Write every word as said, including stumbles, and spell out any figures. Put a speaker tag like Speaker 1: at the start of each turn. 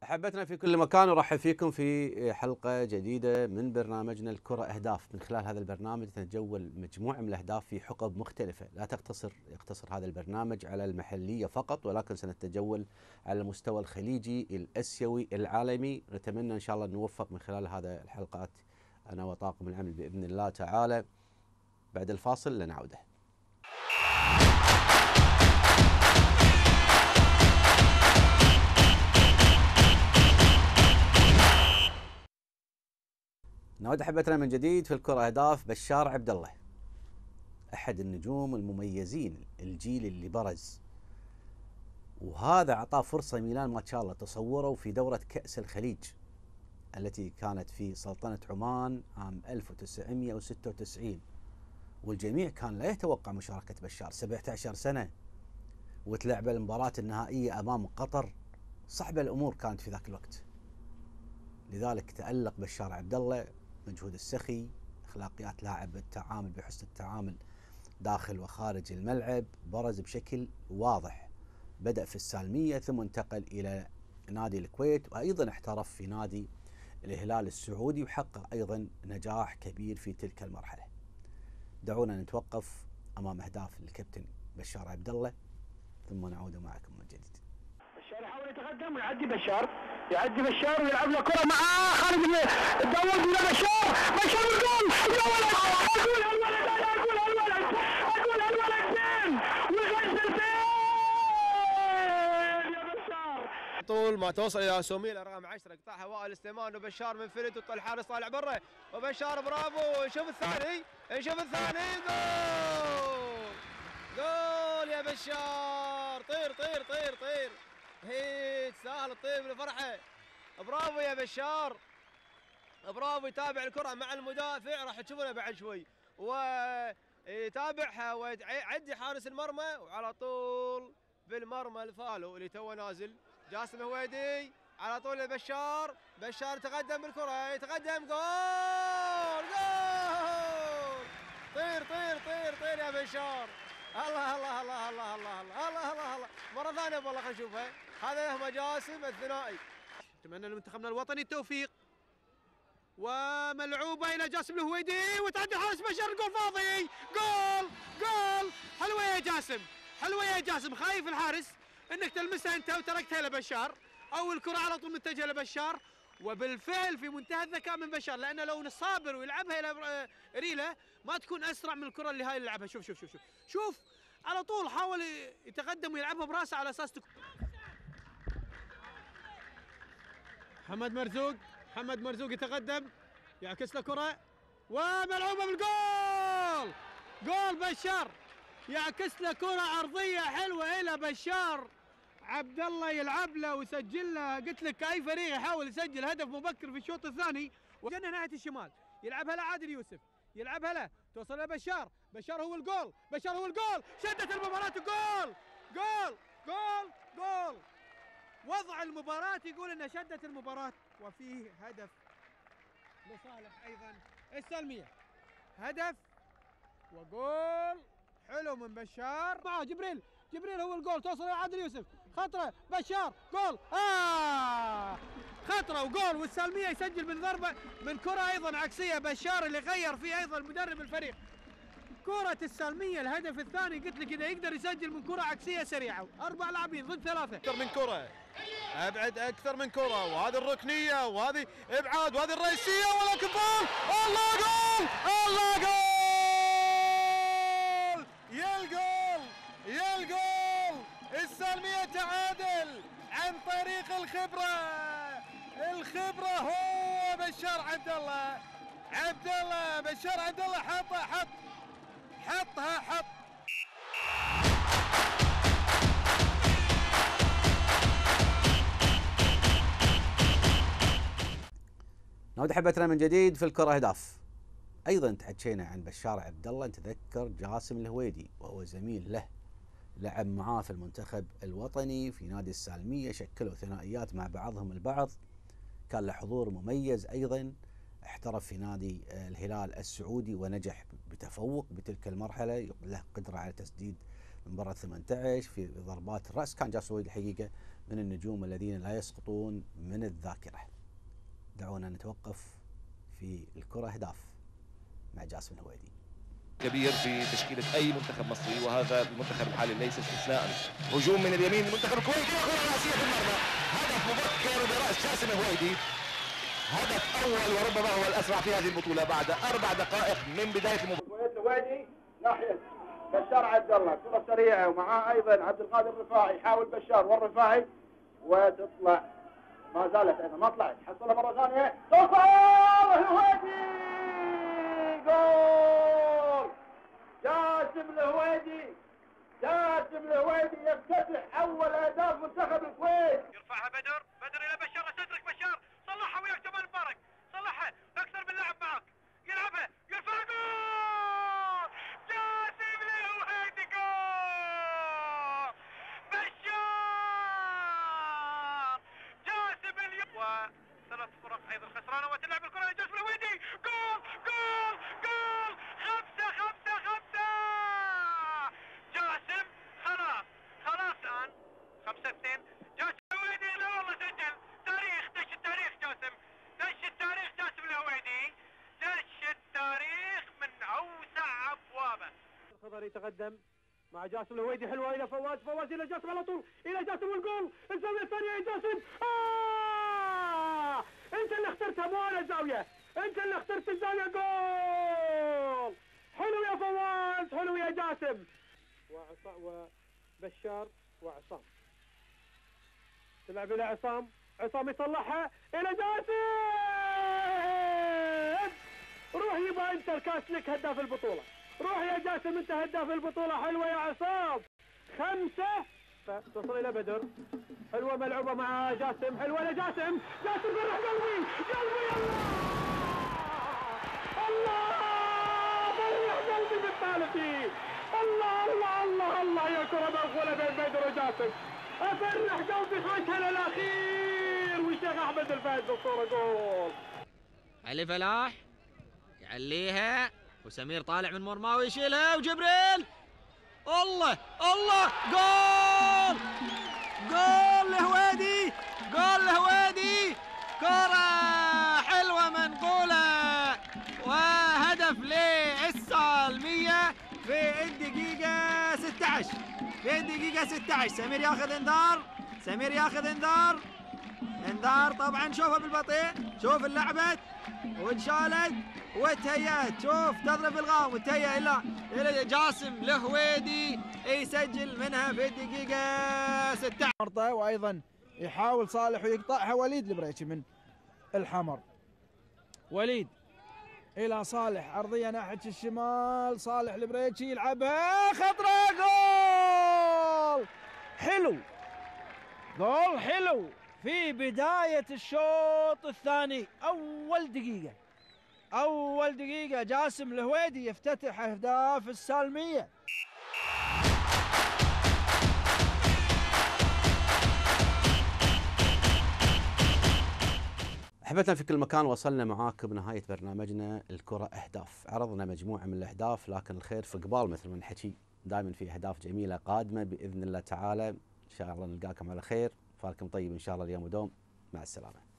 Speaker 1: أحبتنا في كل مكان ورحب فيكم في حلقة جديدة من برنامجنا الكرة أهداف. من خلال هذا البرنامج نتجول مجموعة من الأهداف في حقب مختلفة، لا تقتصر يقتصر هذا البرنامج على المحلية فقط، ولكن سنتجول على المستوى الخليجي الأسيوي العالمي. نتمنى إن شاء الله نوفق من خلال هذا الحلقات أنا وطاقم العمل بإذن الله تعالى. بعد الفاصل لنعوده. نعود أحبتنا من جديد في الكرة أهداف. بشار عبد الله أحد النجوم المميزين، الجيل اللي برز، وهذا أعطاه فرصة ميلان ما شاء الله تصوروا في دورة كأس الخليج التي كانت في سلطنة عمان عام ألف وتسعمئة وستة وتسعين، والجميع كان لا يتوقع مشاركة بشار. سبعة عشر سنة وتلعب المباراة النهائية أمام قطر، صعبة الأمور كانت في ذاك الوقت. لذلك تألق بشار عبد الله، مجهود السخي، اخلاقيات لاعب، التعامل بحسن التعامل داخل وخارج الملعب، برز بشكل واضح. بدأ في السالمية ثم انتقل إلى نادي الكويت، وأيضا احترف في نادي الهلال السعودي، وحقق أيضا نجاح كبير في تلك المرحلة. دعونا نتوقف أمام أهداف الكابتن بشار عبد الله ثم نعود معكم من جديد.
Speaker 2: بشار يحاول يتقدم ويعدي بشار، يعدي بشار ويلعب له كرة مع خالد داوود ولا بشار، بشار الجول يا ولد، اقول هالولد انا اقول هالولد، اقول هالولد فين ويغسل فين يا بشار.
Speaker 3: طول ما توصل الى سوميل رقم عشرة قطعها وائل سليمان وبشار من فريد وطلع الحارس طالع برا، وبشار برافو. نشوف الثاني نشوف الثاني جول جول يا بشار. طير طير طير طير هي تستاهل الطير من الفرحه. برافو يا بشار، برافو. يتابع الكره مع المدافع، راح تشوفونه بعد شوي، ويتابعها ويعدي حارس المرمى، وعلى طول بالمرمى الفالو اللي توه نازل جاسم هويدي، على طول لبشار. بشار يتقدم بالكره، يتقدم جول جول. طير طير طير طير يا بشار. الله الله الله الله الله الله الله الله الله. مرة ثانية والله خلينا نشوفها. هذا هم جاسم الثنائي.
Speaker 4: نتمنى لمنتخبنا الوطني التوفيق، وملعوبة إلى جاسم الهويدي وتعدي حارس بشار. الجول فاضي، جول جول. حلوة يا جاسم، حلوة يا جاسم. خايف الحارس انك تلمسها انت وتركتها لبشار، او الكرة على طول متجهة لبشار، وبالفعل في منتهى الذكاء من بشار، لانه لو صابر ويلعبها الى ريله ما تكون اسرع من الكرة اللي هاي اللي لعبها. شوف شوف شوف شوف شوف على طول حاول يتقدم ويلعبها براسه على اساس تكون. محمد مرزوق، محمد مرزوق يتقدم، يعكس له كرة وملعوبة بالجول. جول بشار، يعكس له كرة عرضية حلوة إلى بشار عبد الله، يلعب له ويسجل له. قلت لك أي فريق يحاول يسجل هدف مبكر في الشوط الثاني. وجنة ناحية الشمال، يلعبها لعادل يوسف، يلعبها له توصل لبشار، بشار هو الجول، بشار هو الجول. شدت المباراة، جول جول جول جول. وضع المباراة يقول ان شدت المباراة، وفيه هدف لصالح ايضا السلمية. هدف وجول حلو من بشار. معه جبريل، جبريل هو الجول، توصل الى عادل يوسف، خطرة بشار، جول. آه خطرة وجول، والسلمية يسجل من ضربة من كرة ايضا عكسية. بشار اللي غير فيه ايضا مدرب الفريق. كرة السلمية الهدف الثاني قلت لك اذا يقدر يسجل من كرة عكسية سريعة، اربع لاعبين ضد ثلاثة.
Speaker 3: اكثر من كره، ابعد اكثر من كره، وهذه الركنيه وهذه ابعاد وهذه الرئيسيه، ولكن جول. الله جول، الله جول، يا الجول يا الجول. السلميه تعادل عن طريق الخبره، الخبره هو بشار عبد الله. عبد الله بشار عبد الله حطها حط حطها حط.
Speaker 1: نعود حبتنا من جديد في الكرة أهداف. أيضا تحكينا عن بشار عبد الله، نتذكر جاسم الهويدي وهو زميل له، لعب معاه في المنتخب الوطني في نادي السالمية، شكلوا ثنائيات مع بعضهم البعض، كان له حضور مميز. أيضا احترف في نادي الهلال السعودي ونجح بتفوق بتلك المرحلة، له قدرة على تسديد مباراة ثمانية عشر في ضربات الرأس. كان جاسم الهويدي الحقيقة من النجوم الذين لا يسقطون من الذاكرة. دعونا نتوقف في الكرة أهداف مع جاسم الهويدي.
Speaker 5: كبير في تشكيلة أي منتخب مصري، وهذا المنتخب الحالي ليس استثناء. هجوم من اليمين المنتخب الكويتي، كرة رأسية في المرمى، هدف مبكر برأس جاسم الهويدي، هدف أول وربما هو الأسرع في هذه البطولة بعد أربع دقائق من بداية المباراة.
Speaker 2: الهويدي ناحية بشار عبد الله، كرة سريعة ومعاه أيضا عبد القادر الرفاعي، يحاول بشار والرفاعي وتطلع، ما زالت أيضا ما طلعت، حصلها مرة ثانية، تصل الهويدي، جول جاسم الهويدي، جاسم الهويدي يفتتح أول أهداف منتخب الكويت.
Speaker 6: يرفعها بدر، بدر إلى بشار، لا تترك بشار، صلحها وياك جمال مبارك، صلحها أكثر من لاعب معك، يلعبها، يرفع جول جاسم الهويدي، جول بشار جاسم اليوم، وثلاث فرق أيضا خسرانة وتلعب الكرة لجاسم الهويدي، جول جول جول خمسة خمسة خمسة جاسم، خلاص خلاص الآن خمسة اثنين جاسم الهويدي. لا والله سجل تاريخ، دش التاريخ جاسم، دش التاريخ جاسم الهويدي، دش التاريخ من أوسع أبوابه.
Speaker 4: الخضر يتقدم مع جاسم الهويدي، حلوه الى فواز، فواز الى جاسم على طول، الى جاسم والجول، الزاويه الثانيه يا جاسم. آه! انت اللي اخترتها مو انا الزاويه، انت اللي اخترت الزاويه، جول حلو يا فواز، حلو يا جاسم. وبشار وعصام تلعب الى عصام، عصام يطلعها الى جاسم، روح يبا انت الكاس لك هداف البطوله، روح يا جاسم انت هداف البطولة. حلوة يا عصام، خمسة، تصل إلى بدر، حلوة ملعوبة مع جاسم، حلوة لجاسم، جاسم فرح قلبي، قلبي الله الله، فرح قلبي بالثالثي، الله الله الله الله، يا كرة مغفولة بين بدر وجاسم، أفرح قلبي خمسة الأخير، والشيخ أحمد الفايز بالصورة، جول.
Speaker 7: علي فلاح يعليها، وسمير طالع من مرماه ويشيلها، وجبريل الله الله، جول جول الهويدي، جول الهويدي، كرة حلوة منقولة، وهدف للسالمية في الدقيقة ستة عشر، في الدقيقة ستة عشر. سمير ياخذ انذار، سمير ياخذ انذار، انذار طبعا. شوفها بالبطيء، شوف اللعبة وانشالت وتهيأت، شوف تضرب الغام وتهيأ الى الى جاسم الهويدي يسجل منها في الدقيقة ستة عشر.
Speaker 8: وايضا يحاول صالح ويقطعها وليد البريشي من الحمر، وليد الى صالح، عرضية ناحية الشمال، صالح البريشي يلعبها، خطرة، جول حلو، جول حلو في بداية الشوط الثاني. أول دقيقة أول دقيقة جاسم الهويدي يفتتح أهداف السالمية.
Speaker 1: أحبتنا في كل مكان، وصلنا معاكم بنهاية برنامجنا الكرة أهداف. عرضنا مجموعة من الأهداف، لكن الخير في قبال مثل ما نحكي، دائما في أهداف جميلة قادمة بإذن الله تعالى. إن شاء الله نلقاكم على خير، فالكم طيب إن شاء الله اليوم ودوم، مع السلامة.